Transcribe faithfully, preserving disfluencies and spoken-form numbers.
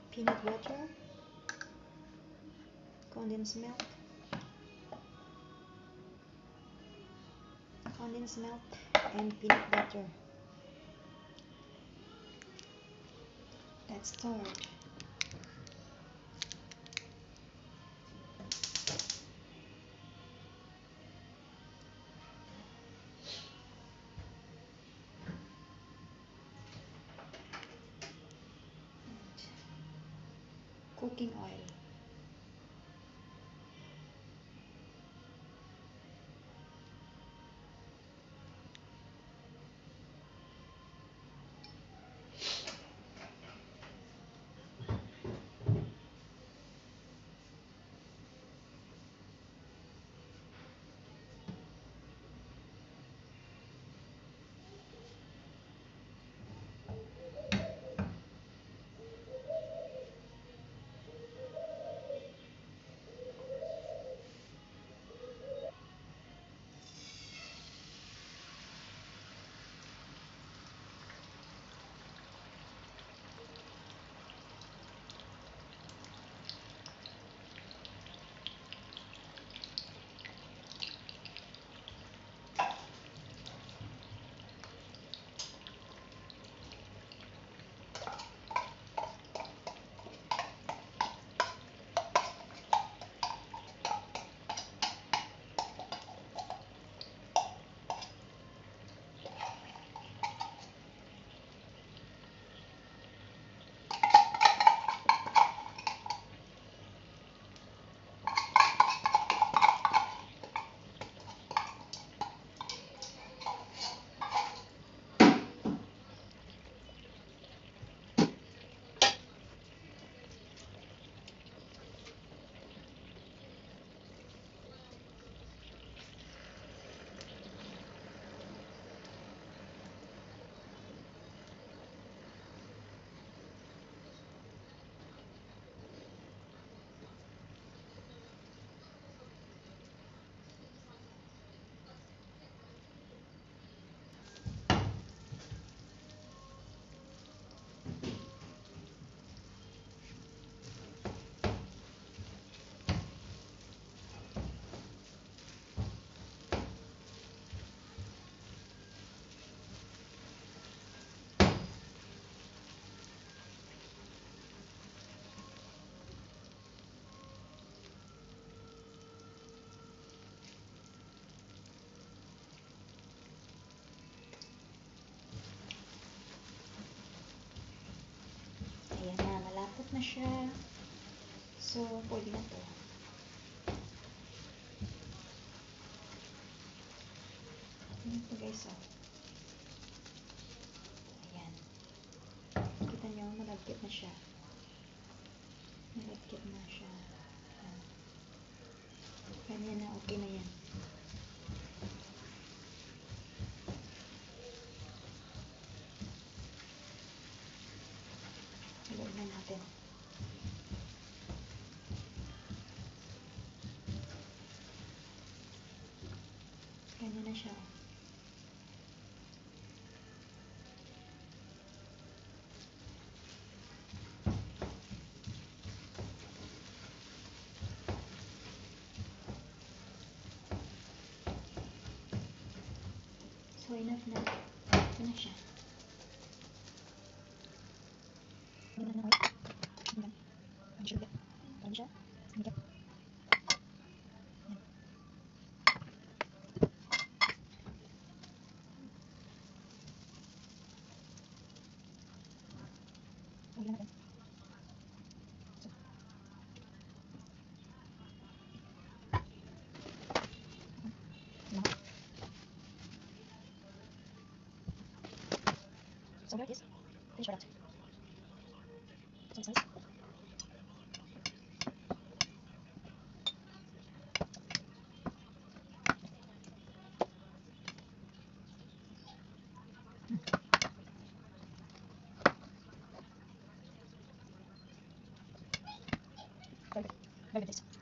peanut butter, condensed milk, condensed milk, and peanut butter. Let's start. Cooking oil. Ayan na, malapot na siya. So, pwede na to. Ayan po guys, oh. Ayan. Kita nyo, malagkit na siya. Malagkit na siya. Ayan. Ganyan na, okay na yan. Haluin na natin. Ganyan na siya. So, enough na. Ito na siya. Ganyan na white. Ganyan. Ganyan siya. Ganyan siya. Ganyan. Ganyan natin. So here it is, finished product. Some size. Very good. Very good taste.